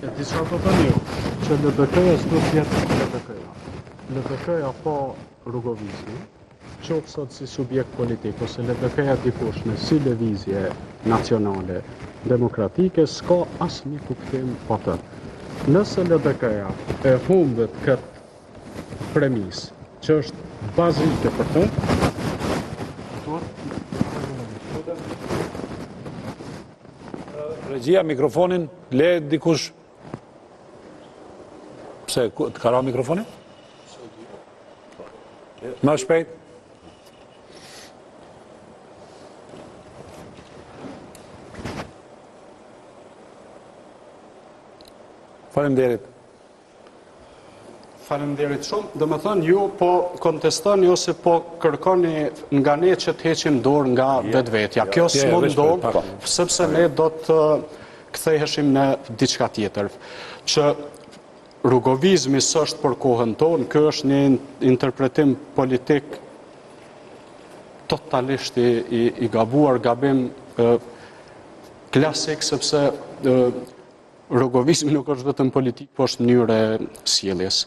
Disa po tani që LDK-ja s'do t'jetë LDK-ja. LDK-ja pa rrugovizje, qoftë sot si subjekt politik, ose LDK-ja dikush në si lëvizje nacionale demokratike, s'ka asnjë kuptim pa të. Nëse LDK-ja e humbet këtë premis, që është bazike për të, Regjia, mikrofonin, le dikush. Pse, të ka ra mikrofonin? Më shpejt. Faleminderit. Faleminderit shumë. Do të thënë, ju po kontestoni ose po kërkoni nga ne që të heqim dorë nga vetvetja. Kjo s'mund ndodh, sepse ne do të ktheheshim në diçka tjetër. Që rrugovizmi s'është për kohën tonë, ky është një interpretim politik totalisht i gabuar, gabim klasik, sepse rrugovizmi nuk është vetëm politik, po është mënyrë e sjelljes.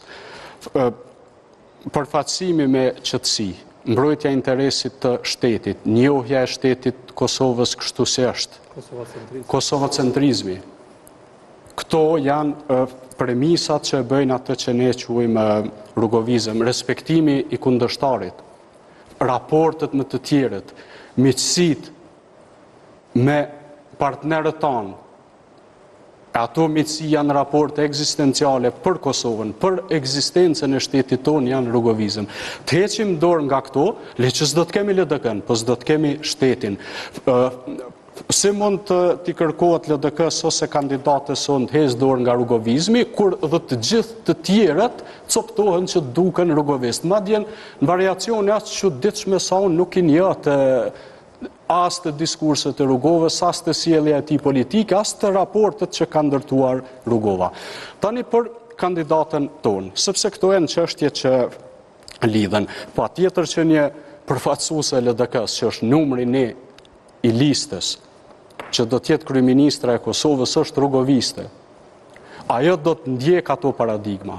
Përfaqësimi me qetësi, mbrojtja e interesit të shtetit, njohja e shtetit Kosovës kështu si është, kosovocentrizmi. Këto janë premisat që bëjnë atë që ne quajmë rrugovizëm, respektimi i kundërshtarit, raportet me të tjerët, miqësitë me partnerët tanë. Ato miqësi janë raporte ekzistenciale për Kosovën, për ekzistencën e shtetit tonë janë rrugovizëm. Të heqim dorë nga këto, le që s'do të kemi LDK-n, po s'do të kemi shtetin. Si mund t'i kërkohet LDK-s ose kandidatës sonë të heqë dorë nga rrugovizmi, kur dhe të gjithë të tjerët coptohen që duken rrugovist. Madje në variacione as çuditshme sa unë nuk i njoh të as të diskurset e Rrugovës, as të sjellja e tij politike, as të raportet që ka ndërtuar Rrugova. Tani për kandidatën tonë, sepse këto janë çështje që lidhen. Patjetër që një përfaqësuese e LDK-s, që është numri 1 i listës, që do të jetë kryeministra e Kosovës, është rrugoviste. Ajo do të ndjek ato paradigma.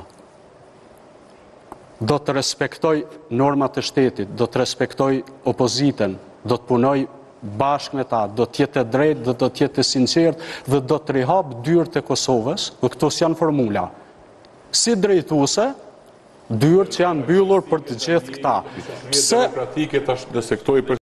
Do të respektoj normat e shtetit, do të respektoj opozitën, do të punoj bashkë me ta, do të jetë e drejtë, do të jetë e sinqertë dhe do të rihap dyert e Kosovës, dhe këto janë formula. Si drejtuese, dyert që janë mbyllur për të gjithë këta. Demokratike tash nëse këto i